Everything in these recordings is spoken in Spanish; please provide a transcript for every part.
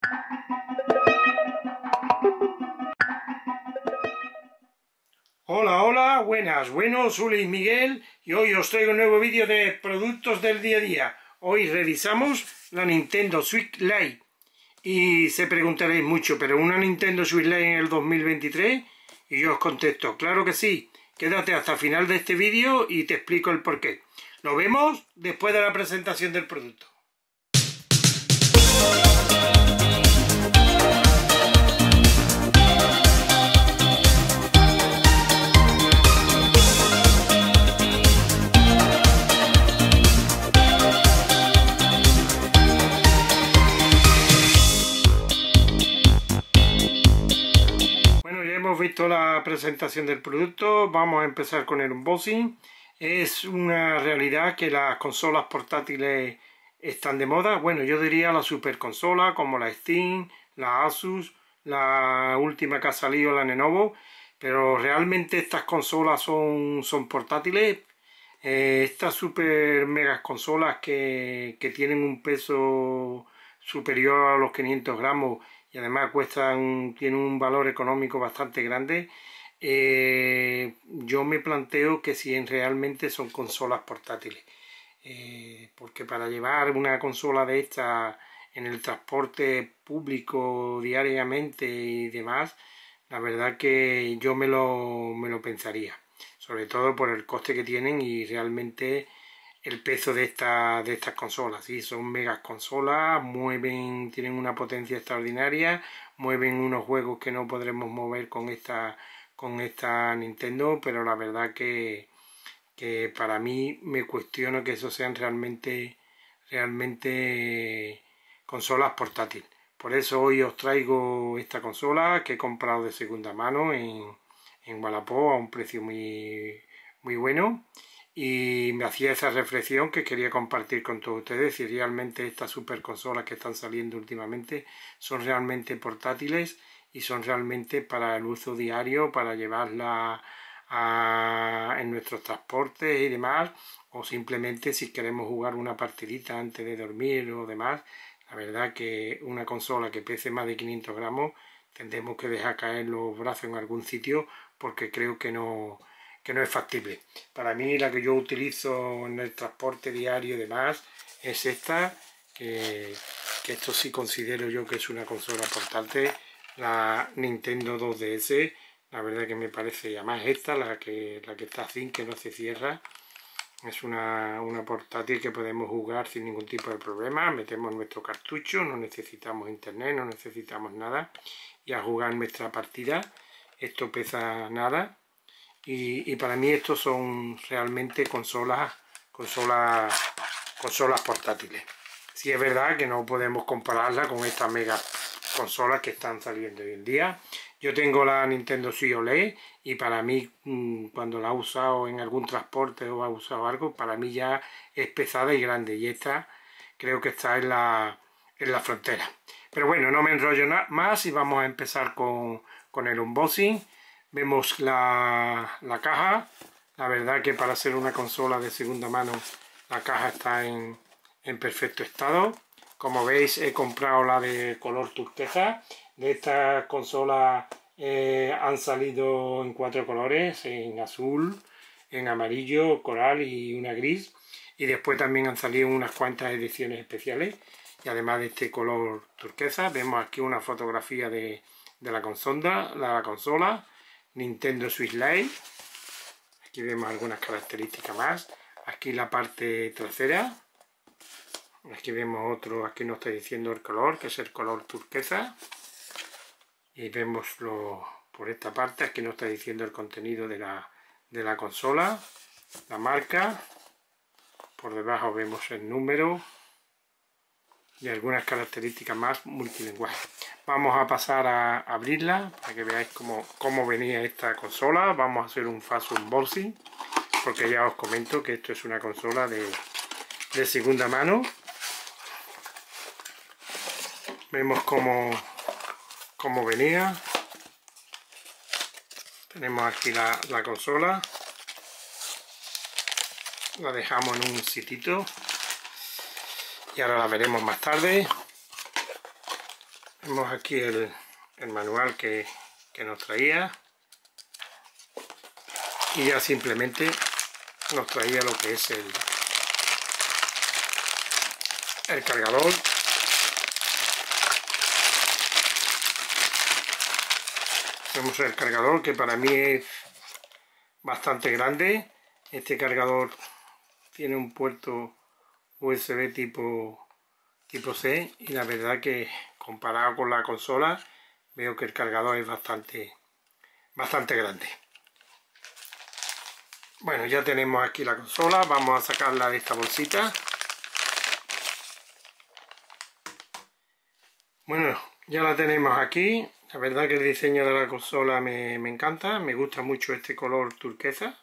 Hola, hola, buenas, soy Miguel y hoy os traigo un nuevo vídeo de productos del día a día. Hoy revisamos la Nintendo Switch Lite y se preguntaréis mucho, ¿pero una Nintendo Switch Lite en el 2023? Y yo os contesto, claro que sí, quédate hasta el final de este vídeo y te explico el porqué. Lo vemos después de la presentación del producto. Hemos visto la presentación del producto, vamos a empezar con el unboxing. Es una realidad que las consolas portátiles están de moda. Bueno, yo diría la super consola como la Steam, la Asus, la última que ha salido, la Lenovo, pero realmente estas consolas son portátiles. Estas super megas consolas que tienen un peso superior a los 500 gramos y además tienen un valor económico bastante grande, yo me planteo que si realmente son consolas portátiles, porque para llevar una consola de esta en el transporte público diariamente y demás, la verdad que yo me lo pensaría, sobre todo por el coste que tienen y realmente el peso de estas consolas. Sí, son megas consolas, tienen una potencia extraordinaria, mueven unos juegos que no podremos mover con esta Nintendo, pero la verdad que para mí me cuestiono que eso sean realmente consolas portátiles. Por eso hoy os traigo esta consola que he comprado de segunda mano en Wallapop a un precio muy bueno. Y me hacía esa reflexión que quería compartir con todos ustedes, si realmente estas super consolas que están saliendo últimamente son realmente portátiles y son realmente para el uso diario, para llevarla en nuestros transportes y demás, o simplemente si queremos jugar una partidita antes de dormir o demás. La verdad que una consola que pese más de 500 gramos tendremos que dejar caer los brazos en algún sitio porque creo que no es factible. Para mí la que yo utilizo en el transporte diario y demás es esta, que esto sí considero yo que es una consola portátil, la Nintendo 2DS. La verdad que me parece, además esta, la que está así, que no se cierra, es una portátil que podemos jugar sin ningún tipo de problema. Metemos nuestro cartucho, no necesitamos internet, no necesitamos nada, y a jugar nuestra partida. Esto pesa nada. Y para mí estos son realmente consolas portátiles. Sí es verdad que no podemos compararla con estas mega consolas que están saliendo hoy en día. Yo tengo la Nintendo Switch OLED y para mí cuando la he usado en algún transporte o ha usado algo, para mí ya es pesada y grande, y esta creo que está en la frontera. Pero bueno, no me enrollo más y vamos a empezar con el unboxing. Vemos la caja. La verdad que para ser una consola de segunda mano la caja está en perfecto estado. Como veis, he comprado la de color turquesa. De estas consolas han salido en 4 colores, en azul, en amarillo, coral y una gris. Y después también han salido unas cuantas ediciones especiales. Y además de este color turquesa, vemos aquí una fotografía de la consola Nintendo Switch Lite. Aquí vemos algunas características más. Aquí la parte trasera. Aquí vemos otro, aquí nos está diciendo el color, que es el color turquesa. Y vemos por esta parte, aquí nos está diciendo el contenido de la consola, la marca. Por debajo vemos el número y algunas características más multilingües. Vamos a pasar a abrirla para que veáis cómo venía esta consola. Vamos a hacer un fast unboxing porque ya os comento que esto es una consola de segunda mano. Vemos cómo venía. Tenemos aquí la consola. La dejamos en un sitito y ahora la veremos más tarde. Tenemos aquí el manual que nos traía, y ya simplemente nos traía lo que es el cargador. Tenemos el cargador, que para mí es bastante grande. Este cargador tiene un puerto USB tipo C, y la verdad que comparado con la consola veo que el cargador es bastante grande. Bueno, ya tenemos aquí la consola. Vamos a sacarla de esta bolsita. Bueno, ya la tenemos aquí. La verdad que el diseño de la consola me encanta. Me gusta mucho este color turquesa.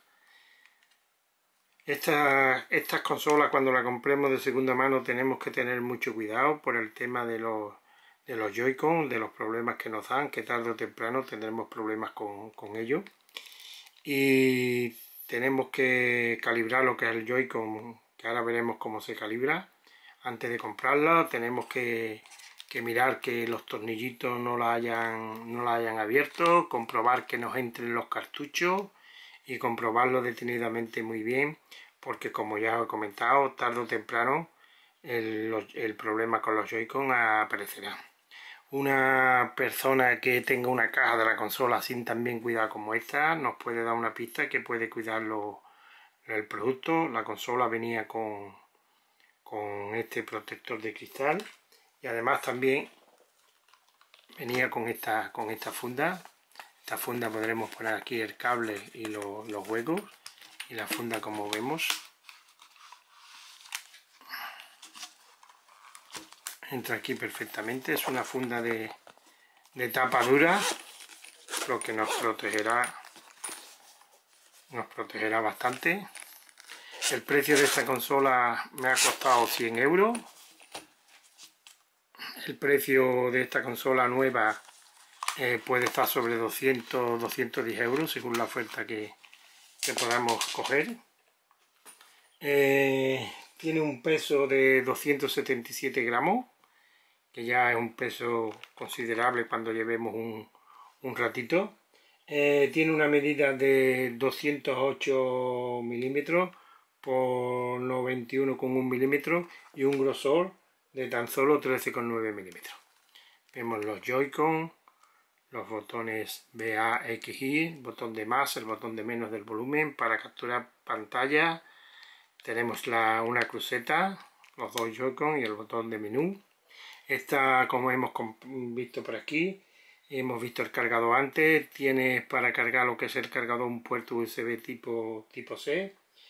Estas consolas, cuando las compremos de segunda mano, tenemos que tener mucho cuidado por el tema de los Joy-Con, de los problemas que nos dan, que tarde o temprano tendremos problemas con ellos. Y tenemos que calibrar lo que es el Joy-Con, que ahora veremos cómo se calibra. Antes de comprarla tenemos que mirar que los tornillitos no la hayan abierto, comprobar que nos entren los cartuchos y comprobarlo detenidamente muy bien, porque como ya os he comentado, tarde o temprano el problema con los Joy-Con aparecerá. Una persona que tenga una caja de la consola sin tan bien cuidada como esta nos puede dar una pista que puede cuidar el producto. La consola venía con este protector de cristal, y además también venía con esta funda. Esta funda podremos poner aquí el cable y los huecos, y la funda, como vemos, entra aquí perfectamente. Es una funda de tapa dura, lo que nos protegerá bastante. El precio de esta consola me ha costado 100 euros. El precio de esta consola nueva puede estar sobre 210 euros según la oferta que podamos coger. Tiene un peso de 277 gramos, que ya es un peso considerable cuando llevemos un ratito. Tiene una medida de 208 milímetros por 91,1 milímetros y un grosor de tan solo 13,9 milímetros. Vemos los Joy-Con, los botones B, A, X, Y, el botón de más, el botón de menos del volumen para capturar pantalla. Tenemos una cruceta, los dos Joy-Con y el botón de menú. Esta, como hemos visto por aquí, hemos visto el cargador antes. Tiene para cargar lo que es el cargador un puerto USB tipo C.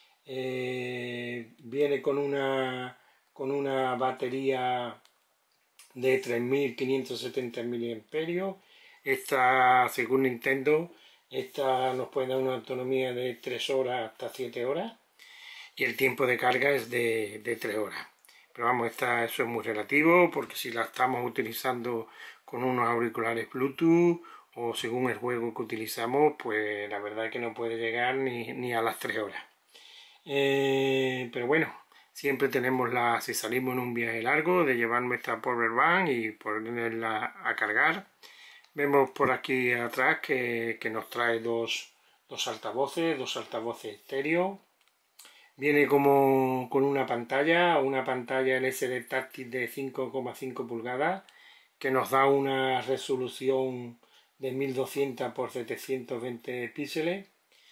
Viene con una batería de 3570 mAh. Esta, según Nintendo, esta nos puede dar una autonomía de 3 horas hasta 7 horas, y el tiempo de carga es de 3 horas. Pero vamos, eso es muy relativo, porque si la estamos utilizando con unos auriculares Bluetooth o según el juego que utilizamos, pues la verdad es que no puede llegar ni a las 3 horas. Pero bueno, siempre tenemos si salimos en un viaje largo, de llevar nuestra power bank y ponerla a cargar. Vemos por aquí atrás que nos trae dos altavoces estéreo. Viene como con una pantalla LCD táctil de 5,5 pulgadas, que nos da una resolución de 1200 x 720 píxeles.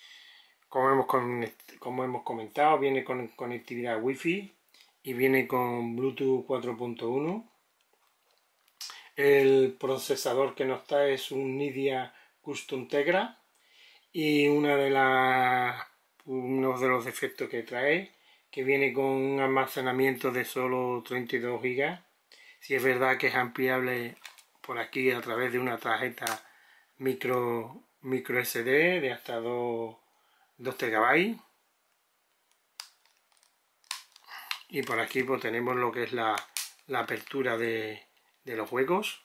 Como hemos comentado, viene con conectividad Wi-Fi y viene con Bluetooth 4.1. El procesador que nos trae es un Nvidia Custom Tegra, y uno de los defectos que trae, que viene con un almacenamiento de solo 32 GB. Si es verdad que es ampliable por aquí a través de una tarjeta micro SD de hasta 2 TB. Y por aquí pues tenemos lo que es la apertura de los juegos.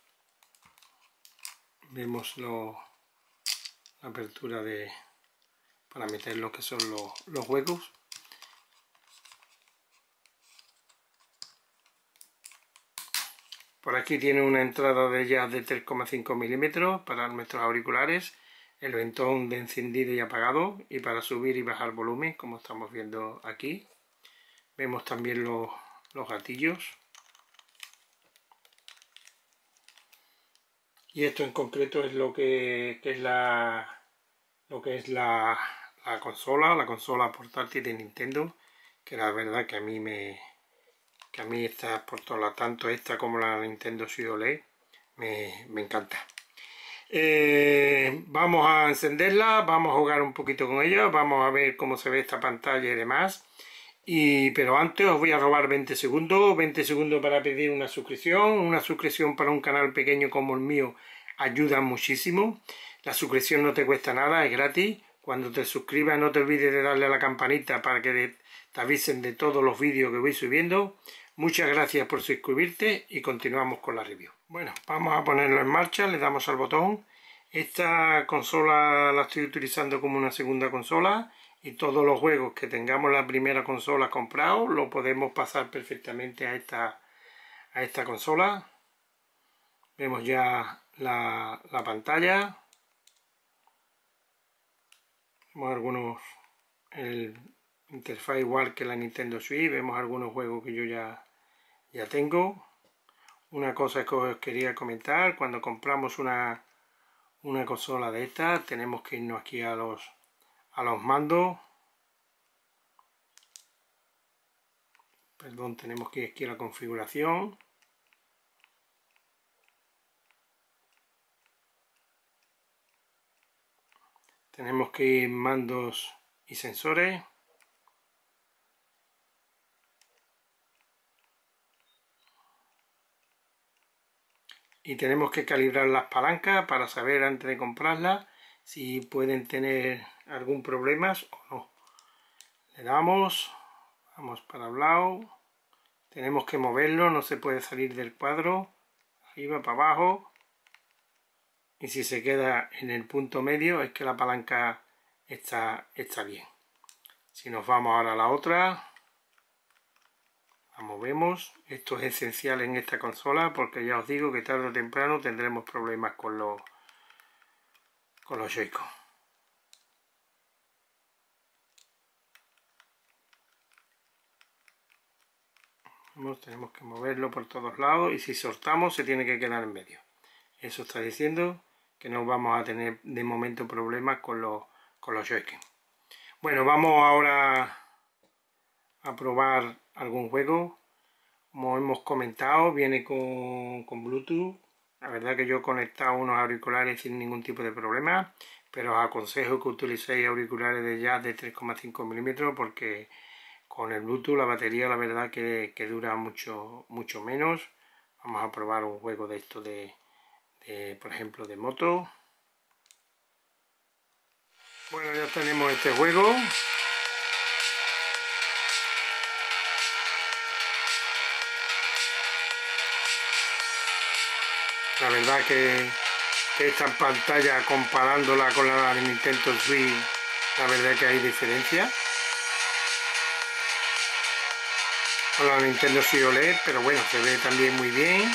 Vemos la apertura para meter lo que son los juegos. Por aquí tiene una entrada de jack de 3,5 milímetros para nuestros auriculares, el ventón de encendido y apagado y para subir y bajar volumen, como estamos viendo aquí. Vemos también los gatillos. Y esto en concreto es lo que es la la consola portátil de Nintendo, que la verdad que a mí esta, tanto esta como la Nintendo Switch OLED me encanta. Vamos a encenderla, vamos a jugar un poquito con ella, vamos a ver cómo se ve esta pantalla y demás. Pero antes os voy a robar 20 segundos para pedir una suscripción para un canal pequeño como el mío ayuda muchísimo. La suscripción no te cuesta nada, es gratis. Cuando te suscribas no te olvides de darle a la campanita para que te avisen de todos los vídeos que voy subiendo. Muchas gracias por suscribirte y continuamos con la review. Bueno, vamos a ponerlo en marcha, le damos al botón. Esta consola la estoy utilizando como una segunda consola y todos los juegos que tengamos la primera consola comprado lo podemos pasar perfectamente a esta consola. Vemos ya la pantalla. Vemos algunos, el interfaz igual que la Nintendo Switch. Vemos algunos juegos que yo ya tengo. Una cosa que os quería comentar: cuando compramos una consola de estas tenemos que irnos aquí a los mandos. Perdón, tenemos que ir aquí a la configuración. Tenemos que ir mandos y sensores. Y tenemos que calibrar las palancas para saber antes de comprarlas si pueden tener algún problema o no. Le damos, vamos para el lado, tenemos que moverlo, no se puede salir del cuadro, arriba para abajo, y si se queda en el punto medio es que la palanca está bien. Si nos vamos ahora a la otra, la movemos. Esto es esencial en esta consola porque ya os digo que tarde o temprano tendremos problemas con los Joy-Con. Tenemos que moverlo por todos lados y si soltamos se tiene que quedar en medio. Eso está diciendo que no vamos a tener de momento problemas con los Joy-Con. Bueno, vamos ahora a probar algún juego. Como hemos comentado, viene con Bluetooth. La verdad que yo he conectado unos auriculares sin ningún tipo de problema, pero os aconsejo que utilicéis auriculares de jack de 3,5 milímetros porque con el Bluetooth la batería la verdad que dura mucho menos. Vamos a probar un juego de esto por ejemplo, de moto. Bueno, ya tenemos este juego. La verdad que esta pantalla, comparándola con la de Nintendo Switch, la verdad que hay diferencia con la Nintendo Switch OLED, pero bueno, se ve también muy bien.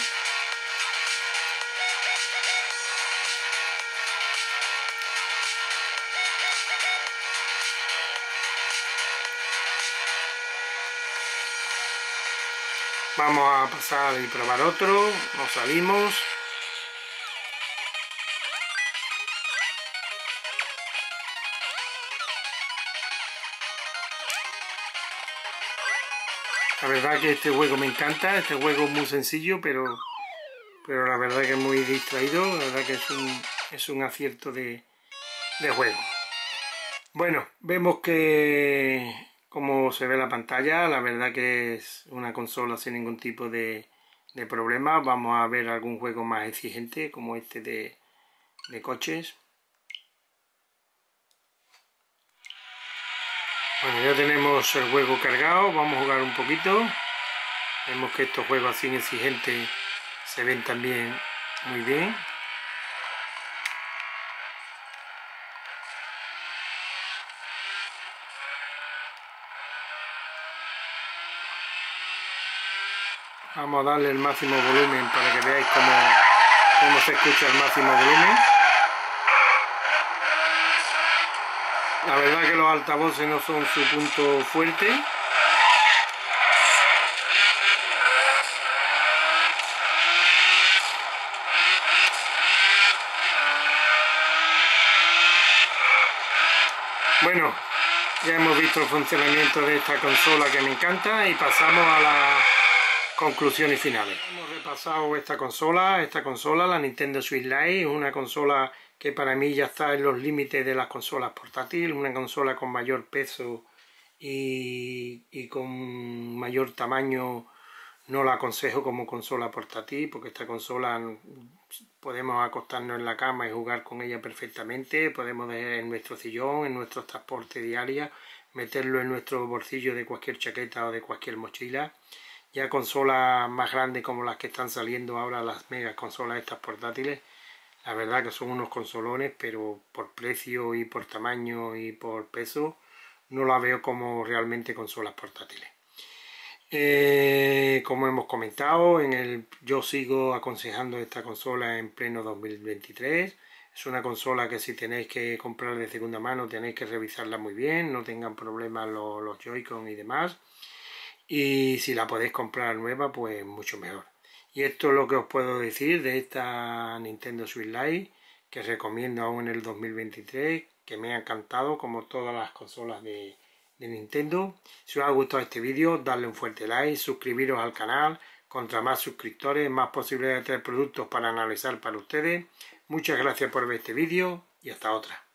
Vamos a pasar y probar otro, nos salimos. La verdad que este juego me encanta, este juego es muy sencillo, pero la verdad que es muy distraído, la verdad que es un acierto de juego. Bueno, vemos que como se ve la pantalla, la verdad que es una consola sin ningún tipo de problema. Vamos a ver algún juego más exigente como este de coches. Bueno, ya tenemos el juego cargado, vamos a jugar un poquito. Vemos que estos juegos así exigentes se ven también muy bien. Vamos a darle el máximo volumen para que veáis cómo se escucha el máximo volumen. La verdad que los altavoces no son su punto fuerte. Bueno, ya hemos visto el funcionamiento de esta consola que me encanta y pasamos a las conclusiones finales. Hemos repasado esta consola, la Nintendo Switch Lite, es una consola que para mí ya está en los límites de las consolas portátiles, una consola con mayor peso y con mayor tamaño. No la aconsejo como consola portátil porque esta consola podemos acostarnos en la cama y jugar con ella perfectamente, podemos dejar en nuestro sillón, en nuestro transporte diario, meterlo en nuestro bolsillo de cualquier chaqueta o de cualquier mochila. Ya consolas más grandes como las que están saliendo ahora, las mega consolas estas portátiles, la verdad que son unos consolones, pero por precio y por tamaño y por peso no la veo como realmente consolas portátiles. Como hemos comentado, yo sigo aconsejando esta consola en pleno 2023. Es una consola que si tenéis que comprar de segunda mano tenéis que revisarla muy bien, no tengan problemas los Joy-Con y demás. Y si la podéis comprar nueva, pues mucho mejor. Y esto es lo que os puedo decir de esta Nintendo Switch Lite, que recomiendo aún en el 2023, que me ha encantado como todas las consolas de Nintendo. Si os ha gustado este vídeo, darle un fuerte like, suscribiros al canal. Contra más suscriptores, más posibilidades de traer productos para analizar para ustedes. Muchas gracias por ver este vídeo y hasta otra.